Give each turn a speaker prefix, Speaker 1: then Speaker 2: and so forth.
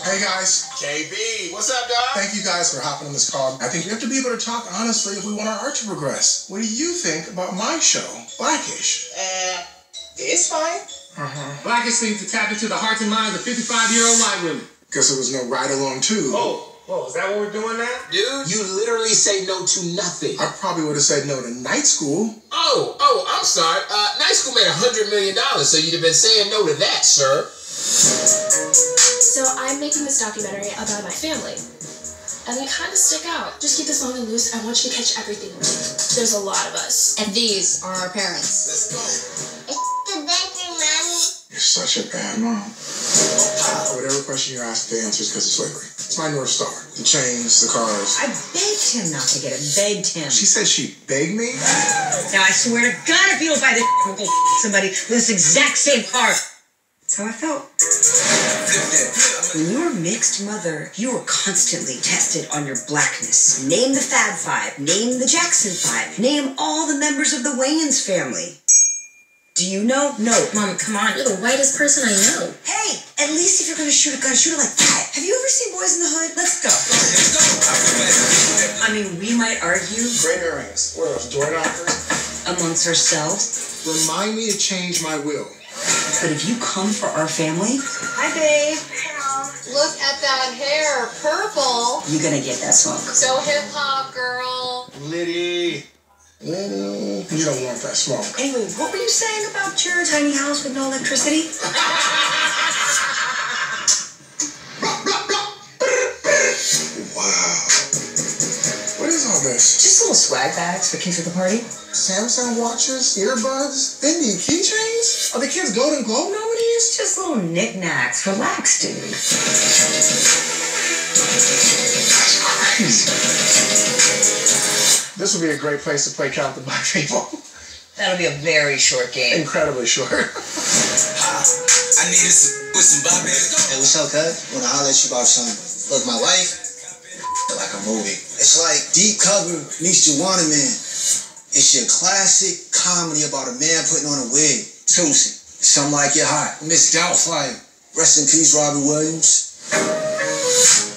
Speaker 1: Hey guys.
Speaker 2: KB, what's up, dog?
Speaker 1: Thank you guys for hopping on this call. I think we have to be able to talk honestly if we want our art to progress. What do you think about my show, Blackish?
Speaker 2: It's fine.
Speaker 3: Blackish seems to tap into the hearts and minds of 55-year-old white women.
Speaker 1: Guess there was no ride-along too.
Speaker 3: Oh, is that what we're doing now?
Speaker 2: Dude, you literally say no to nothing.
Speaker 1: I probably would have said no to night school.
Speaker 2: Oh, I'm sorry. Night school made $100 million, so you'd have been saying no to that, sir.
Speaker 4: So I'm making this documentary about my family. And they kind of stick out. Just keep this long and loose. I want you to catch everything. There's a lot of us.
Speaker 5: And these are our parents.
Speaker 2: Let's go.
Speaker 6: It's the bakery, Mommy.
Speaker 1: You're such a bad mom. Whatever question you ask, the answer is because of slavery. It's my North Star. The chains, the cars.
Speaker 7: I begged him not to get it. Begged him.
Speaker 1: She said she begged me?
Speaker 7: Now I swear to God, if you don't buy this, we'll go somebody with this exact same car. That's how I felt. When you were a mixed mother, you were constantly tested on your blackness. Name the Fab Five. Name the Jackson Five. Name all the members of the Wayans family. Do you know? No. Mom, come on.
Speaker 4: You're the whitest person I know.
Speaker 7: Hey, at least if you're going to shoot a gun, shoot it like that. Have you ever seen Boys in the Hood? Let's go. I mean, we might argue.
Speaker 1: Great earrings. What are those, door knockers?
Speaker 7: Amongst ourselves.
Speaker 1: Remind me to change my will.
Speaker 7: But if you come for our family... Hi, babe.
Speaker 5: Look at that hair, purple.
Speaker 7: You're going to get that smoke.
Speaker 5: So hip-hop, girl.
Speaker 1: Liddy. You don't want that smoke.
Speaker 7: Anyway, what were you saying about your tiny house with no electricity?
Speaker 1: Wow. What is all this?
Speaker 7: Just little swag bags for kids at the party.
Speaker 1: Samsung watches, earbuds, they need keychains? Are the kids Golden Globe nominees?
Speaker 7: Just little knickknacks. Relax, dude.
Speaker 1: That's crazy. This would be a great place to play Count the Black People.
Speaker 7: That'll be a very short game.
Speaker 1: Incredibly short.
Speaker 8: I needed with some Bobby. Hey, what's up, cuz? Wanna holler at you about something. Look, my life, like a movie. It's like Deep Cover meets Juwanna Man. It's your classic comedy about a man putting on a wig. Tuesday, Something Like You're Hot. Miss Doubtfire. Rest in peace, Robbie Williams.